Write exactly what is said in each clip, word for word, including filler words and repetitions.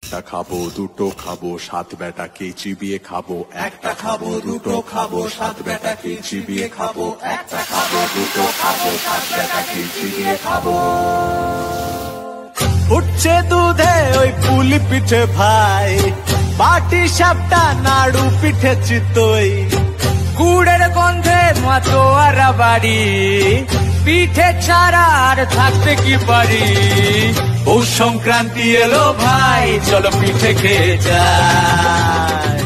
একটা খাবো দুটো খাবো সাত বেটাকে চিবিয়ে খাবো একটা খাবো দুটো খাবো সাত বেটাকে চিবিয়ে খাবো একটা খাবো দুটো খাবো সাত বেটাকে চিবিয়ে খাবো। উঠছে দুধে ওই পুলি পিঠে ভাই, বাটি সাপটা নাড়ু পিঠে চিতই, গুড়ের গন্ধে মাতোয়ারা বাড়ি, পিঠে ছাড়া আর থাকতে কি পারি। পৌষ সংক্রান্তি এলো ভাই, চলো পিঠে খেয়ে যাই।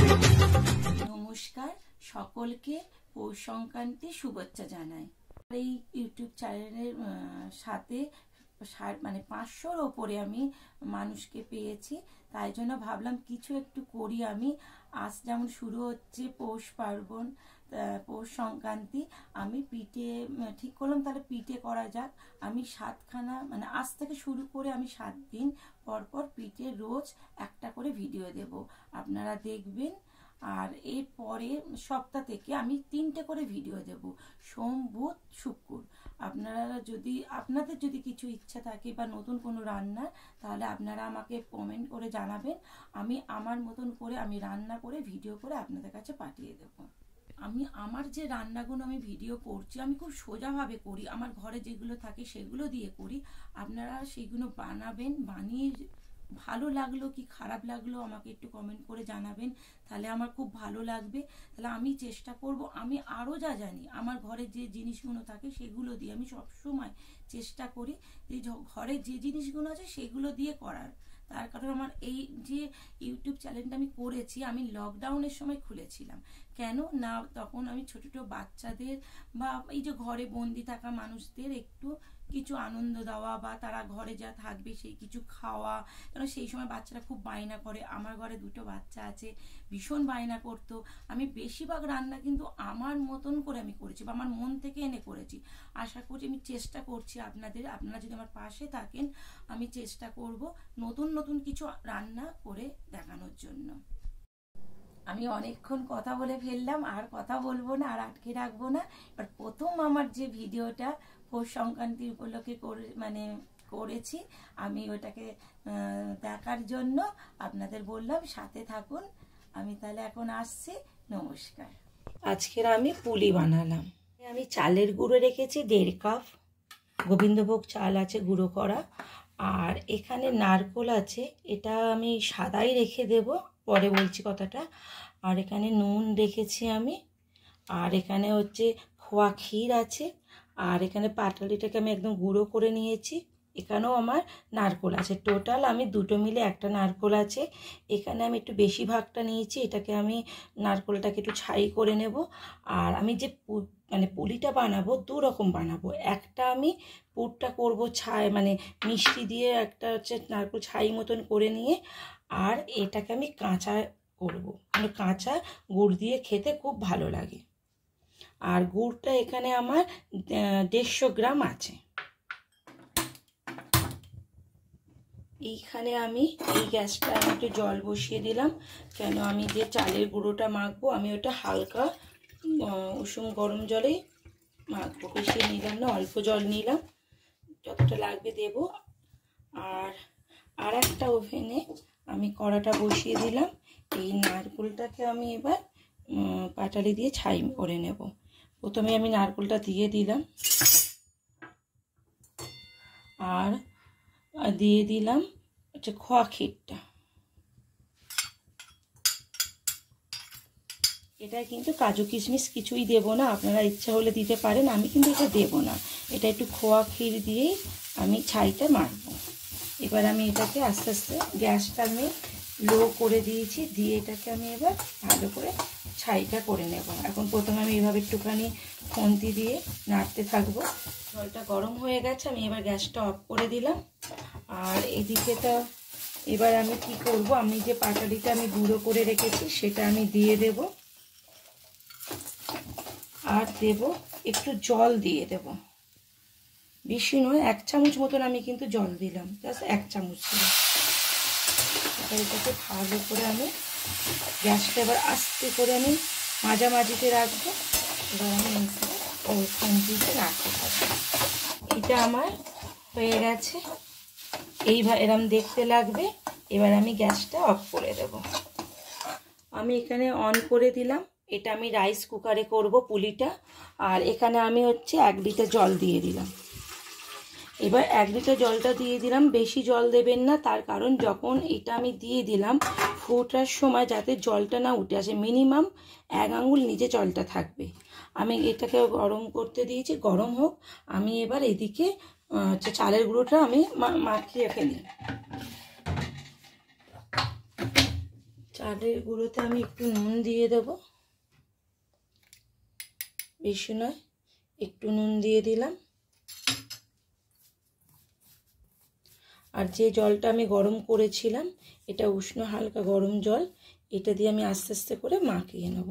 নমস্কার সকলকে, পৌষ সংক্রান্তি শুভেচ্ছা জানাই। এই ইউটিউব চ্যানেলের সাথে মানে পাঁচশোর ওপরে আমি মানুষকে পেয়েছি, তাই জন্য ভাবলাম কিছু একটু করি আমি। আজ যেমন শুরু হচ্ছে পৌষ পার্বণ, পৌষ সংক্রান্তি, আমি পিঠে ঠিক করলাম তাহলে পিঠে করা যাক। আমি সাতখানা মানে আজ থেকে শুরু করে আমি সাত দিন পর পর পিঠে রোজ একটা করে ভিডিও দেব, আপনারা দেখবেন। আর এরপরে সপ্তাহ থেকে আমি তিনটে করে ভিডিও দেব, সোম বুধ শুক্র। আপনারা যদি আপনাদের যদি কিছু ইচ্ছা থাকে বা নতুন কোনো রান্না, তাহলে আপনারা আমাকে কমেন্ট করে জানাবেন, আমি আমার মতন করে আমি রান্না করে ভিডিও করে আপনাদের কাছে পাঠিয়ে দেব। আমি আমার যে রান্নাগুলো আমি ভিডিও করছি আমি খুব সোজাভাবে করি, আমার ঘরে যেগুলো থাকে সেগুলো দিয়ে করি। আপনারা সেগুলো বানাবেন, বানিয়ে ভালো লাগলো কি খারাপ লাগলো আমাকে একটু কমেন্ট করে জানাবেন, তাহলে আমার খুব ভালো লাগবে। তাহলে আমি চেষ্টা করব আমি আরও যা জানি আমার ঘরে যে জিনিসগুলো থাকে সেগুলো দিয়ে আমি সবসময় চেষ্টা করি যে ঘরে যে জিনিসগুলো আছে সেগুলো দিয়ে করার। তার কারণ আমার এই যে ইউটিউব চ্যানেলটা আমি করেছি আমি লকডাউনের সময় খুলেছিলাম। কেন না, তখন আমি ছোট ছোট বাচ্চাদের বা এই যে ঘরে বন্দি থাকা মানুষদের একটু কিছু আনন্দ দেওয়া বা তারা ঘরে যা থাকবে সেই কিছু খাওয়া, কারণ সেই সময় বাচ্চারা খুব বায়না করে। আমার ঘরে দুটো বাচ্চা আছে, ভীষণ বায়না করতো। আমি বেশিরভাগ রান্না কিন্তু আমার মতন করে আমি করেছি বা আমার মন থেকে এনে করেছি। আশা করছি আমি চেষ্টা করছি আপনাদের, আপনারা যদি আমার পাশে থাকেন আমি চেষ্টা করব নতুন নতুন কিছু রান্না করে দেখানোর জন্য। আমি অনেকক্ষণ কথা বলে ফেললাম, আর কথা বলবো না, আর আটকে রাখবো না। এবার প্রথম আমার যে ভিডিওটা পৌষ সংক্রান্তি উপলক্ষে করে মানে করেছি, আমি ওটাকে দেখার জন্য আপনাদের বললাম সাথে থাকুন। আমি তাহলে এখন আসছি, নমস্কার। আজকের আমি পুলি বানালাম। আমি চালের গুঁড়ো রেখেছি দেড় কাপ, গোবিন্দভোগ চাল আছে গুঁড়ো করা, আর এখানে নারকোল আছে, এটা আমি সাদাই রেখে দেব, পরে বলছি কথাটা। আর এখানে নুন রেখেছি আমি, আর এখানে হচ্ছে খোয়া ক্ষীর আছে, আর এখানে পাটালিটাকে আমি একদম গুঁড়ো করে নিয়েছি। এখানেও আমার নারকোল আছে, টোটাল আমি দুটো মিলে একটা নারকোল আছে। এখানে আমি একটু বেশি ভাগটা নিয়েছি, এটাকে আমি নারকোলটাকে একটু ছাই করে নেব। আর আমি যে মানে পুলিটা বানাবো দু রকম বানাবো, একটা আমি পুরটা করব ছাই মানে মিষ্টি দিয়ে, একটা হচ্ছে নারকোল ছাই মতন করে নিয়ে, আর এটাকে আমি কাঁচা করব, মানে কাঁচা গুড় দিয়ে খেতে খুব ভালো লাগে। আর গুড়টা এখানে আমার দেড়শো গ্রাম আছে। এইখানে আমি এই গ্যাসটা আমি একটু জল বসিয়ে দিলাম, কেন আমি যে চালের গুঁড়োটা মাখবো আমি ওটা হালকা উষুম গরম জলে মাখবো, বেশি নিলাম না, অল্প জল নিলাম, যতটা লাগবে দেব। আর আর একটা ওভেনে আমি কড়াটা বসিয়ে দিলাম। এই নারকেলটাকে আমি এবার পাটালি দিয়ে ছাই করে নেব। প্রথমে আমি নারকেলটা দিয়ে দিলাম, আর দিয়ে দিলাম হচ্ছে খোয়া ক্ষীরটা। এটা কিন্তু কাজু কিশমিশ কিছুই দেব না, আপনারা ইচ্ছা হলে দিতে পারেন, আমি কিন্তু এটা দেব না। এটা একটু খোয়া ক্ষীর দিয়েই আমি ছাইটা মারব। এবার আমি এটাকে আস্তে আস্তে গ্যাসটা আমি লো করে দিয়েছি, দিয়ে এটাকে আমি এবার ভালো করে ছাইটা করে নেব। এখন প্রথমে আমি এভাবে একটুখানি খুন্তি দিয়ে নাড়তে থাকবো। জলটা গরম হয়ে গেছে, আমি এবার গ্যাসটা অফ করে দিলাম। আর এদিকে তো এবার আমি কি করব, আমি যে পাটালিটা আমি গুঁড়ো করে রেখেছি সেটা আমি দিয়ে দেব, আর দেব একটু জল দিয়ে দেব, বেশি নয়, এক চামচ মতন আমি কিন্তু জল দিলাম, জাস্ট এক চামচ দিলাম। এটাকে ভালো করে আমি গ্যাসটা এবার আস্তে করে আমি মাঝামাঝিতে রাখবো। এবার আমি ওই খুন্তিতে রাখতে থাকবো। এটা আমার হয়ে গেছে, এইভাবে এরম দেখতে লাগবে। এবার আমি গ্যাসটা অফ করে দেব। আমি এখানে অন করে দিলাম। এটা আমি রাইস কুকারে করব পুলিটা। আর এখানে আমি হচ্ছে এক লিটার জল দিয়ে দিলাম। এবার এক লিটার জলটা দিয়ে দিলাম, বেশি জল দেবেন না, তার কারণ যখন এটা আমি দিয়ে দিলাম ফোটার সময় যাতে জলটা না উঠে আসে, মিনিমাম এক আঙুল নিচে জলটা থাকবে। আমি এটাকে গরম করতে দিয়েছি, গরম হোক। আমি এবার এদিকে হচ্ছে চালের গুঁড়োটা আমি মাখিয়ে ফেলি। চালের গুঁড়োতে আমি একটু নুন দিয়ে দেব, বেশি নয়, একটু নুন দিয়ে দিলাম। আর যে জলটা আমি গরম করেছিলাম, এটা উষ্ণ হালকা গরম জল, এটা দিয়ে আমি আস্তে আস্তে করে মাখিয়ে নেব।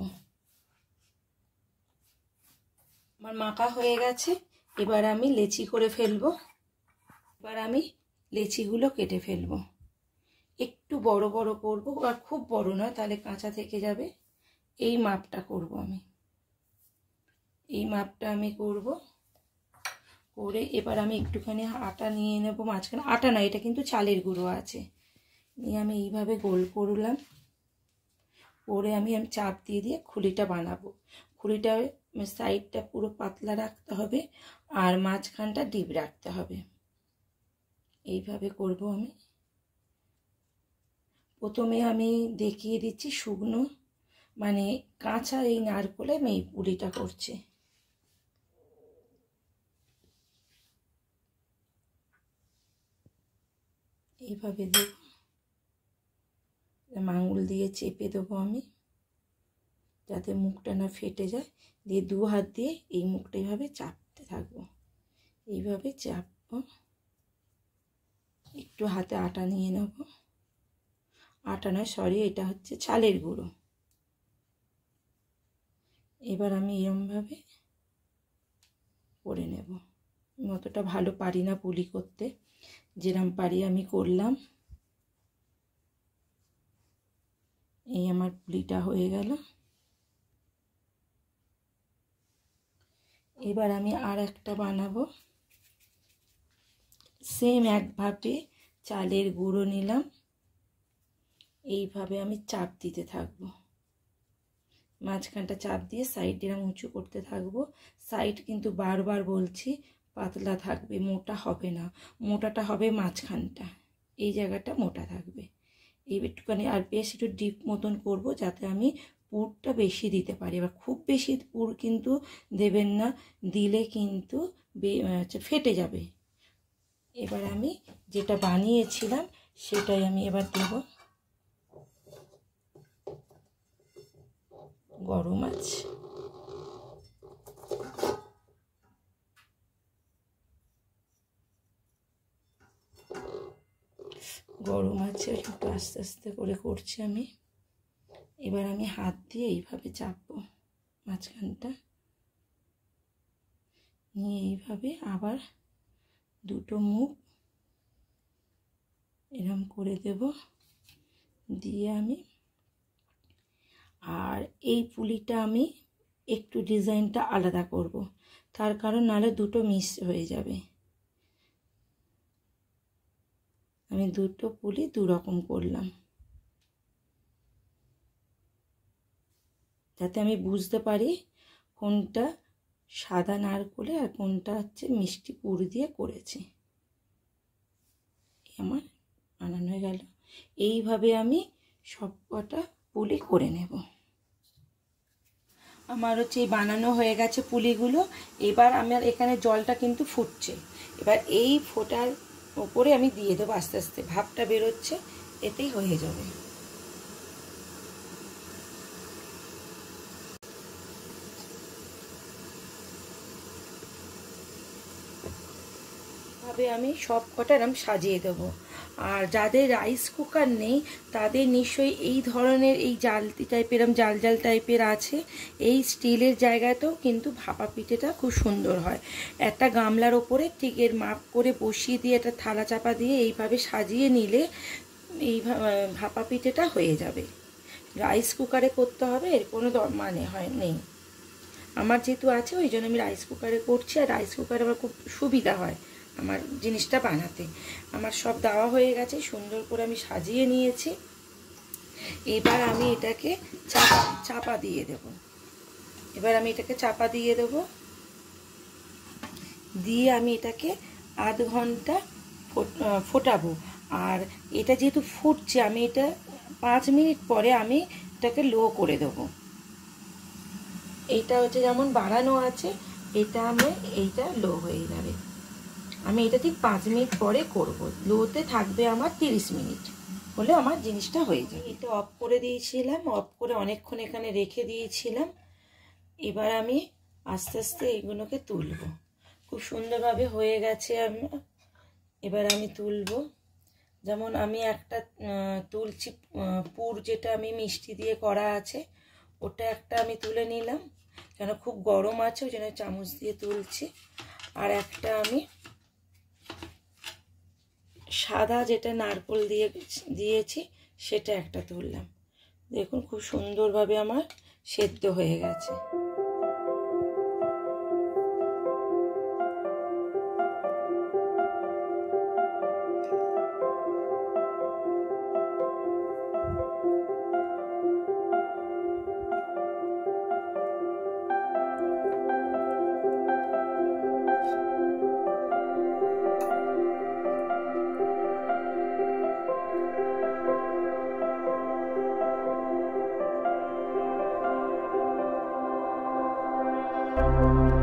আমার মাখা হয়ে গেছে। এবার আমি লেচি করে ফেলবো। এবার আমি লেচিগুলো কেটে ফেলবো। একটু বড় বড় করব, আর খুব বড় নয়, তাহলে কাঁচা থেকে যাবে। এই মাপটা করব আমি, এই মাপটা আমি করব করে এবার আমি একটুখানি আটা নিয়ে নেব মাঝখানে। আটা না, এটা কিন্তু চালের গুঁড়ো আছে। নিয়ে আমি এইভাবে গোল করলাম, করে আমি আমি চাপ দিয়ে দিয়ে খুলিটা বানাবো। খুলিটা সাইডটা পুরো পাতলা রাখতে হবে, আর মাঝখানটা ডিপ রাখতে হবে। এইভাবে করব আমি। প্রথমে আমি দেখিয়ে দিচ্ছি শুকনো, মানে কাঁচা এই নারকোলে আমি এই পুলিটা করছি। এইভাবে দেব, আঙুল দিয়ে চেপে দেবো আমি, যাতে মুখটা না ফেটে যায়। দিয়ে দু হাত দিয়ে এই মুখটা এইভাবে চাপতে থাকবো, এইভাবে চাপবো। একটু হাতে আটা নিয়ে নেব, আটা নয় সরি, এটা হচ্ছে চালের গুঁড়ো। এবার আমি এরমভাবে করে নেব। অতটা ভালো পারি না পুলি করতে, যেরম পারি আমি করলাম। এই আমার পুলিটা হয়ে গেল। এবার আমি আর একটা বানাবো। সেম একভাবে চালের গুঁড়ো নিলাম, এইভাবে আমি চাপ দিতে থাকবো। মাঝখানটা চাপ দিয়ে সাইড এরম উঁচু করতে থাকবো। সাইড কিন্তু বারবার বলছি পাতলা থাকবে, মোটা হবে না। মোটাটা হবে মাঝখানটা, এই জায়গাটা মোটা থাকবে। এই একটুখানি আর বেশ একটু ডিপ মতন করব, যাতে আমি পুরটা বেশি দিতে পারি। এবার খুব বেশি পুর কিন্তু দেবেন না, দিলে কিন্তু ফেটে যাবে। এবার আমি যেটা বানিয়েছিলাম সেটাই আমি এবার দেব। গরম আছে, গরম আছে, একটু আস্তে আস্তে করে করছি আমি। এবার আমি হাত দিয়ে এইভাবে চাপবো মাঝখানটা, নিয়ে এইভাবে আবার দুটো মুখ এরম করে দেব। দিয়ে আমি, আর এই পুলিটা আমি একটু ডিজাইনটা আলাদা করব, তার কারণ নাহলে দুটো মিস হয়ে যাবে। আমি দুটো পুলি দু রকম করলাম, যাতে আমি বুঝতে পারি কোনটা সাদা নারকোলে আর কোনটা হচ্ছে মিষ্টি পুর দিয়ে করেছি। আমার বানানো হয়ে গেল। এইভাবে আমি সব কটা পুলি করে নেব। আমার হচ্ছে এই বানানো হয়ে গেছে পুলিগুলো। এবার আমার এখানে জলটা কিন্তু ফুটছে। এবার এই ফোটার ওপরে আমি দিয়ে দেবো আস্তে আস্তে, ভাপটা বেরোচ্ছে, এতেই হয়ে যাবে। ভাবে আমি সব কটা এরকম সাজিয়ে দেবো। আর যাদের রাইস কুকার নেই তাদের নিশ্চয়ই এই ধরনের এই জালতি টাইপের এরকম জাল জাল টাইপের আছে, এই স্টিলের জায়গাতেও কিন্তু ভাপা পিঠেটা খুব সুন্দর হয়। একটা গামলার ওপরে ঠিক এর মাপ করে বসিয়ে দিয়ে একটা থালা চাপা দিয়ে এইভাবে সাজিয়ে নিলে এই ভাপা পিঠেটা হয়ে যাবে। রাইস কুকারে করতে হবে এর কোনো মানে হয় নেই। আমার যেহেতু আছে ওই জন্য আমি রাইস কুকারে করছি, আর রাইস কুকারে আমার খুব সুবিধা হয়, আমার জিনিসটা বানাতে। আমার সব দেওয়া হয়ে গেছে, সুন্দর করে আমি সাজিয়ে নিয়েছি। এবার আমি এটাকে চাপা চাপা দিয়ে দেব। এবার আমি এটাকে চাপা দিয়ে দেব, দিয়ে আমি এটাকে আধ ঘন্টা ফোটাবো। আর এটা যেহেতু ফুটছে, আমি এটা পাঁচ মিনিট পরে আমি এটাকে লো করে দেবো। এইটা হচ্ছে যেমন বাড়ানো আছে, এটা আমি এইটা লো হয়ে যাবে। আমি এটা ঠিক পাঁচ মিনিট পরে করব। লোতে থাকবে আমার তিরিশ মিনিট, হলে আমার জিনিসটা হয়ে যাবে। এটা অফ করে দিয়েছিলাম, অফ করে অনেকক্ষণ এখানে রেখে দিয়েছিলাম। এবার আমি আস্তে আস্তে এগুলোকে তুলব। খুব সুন্দরভাবে হয়ে গেছে। আমি এবার আমি তুলব। যেমন আমি একটা তুলছি পুর, যেটা আমি মিষ্টি দিয়ে করা আছে, ওটা একটা আমি তুলে নিলাম, কেন খুব গরম আছে ওই জন্য চামচ দিয়ে তুলছি। আর একটা আমি সাদা যেটা নারকেল দিয়ে দিয়েছি সেটা একটা তুললাম। দেখুন খুব সুন্দরভাবে আমার সেদ্ধ হয়ে গেছে। Thank you.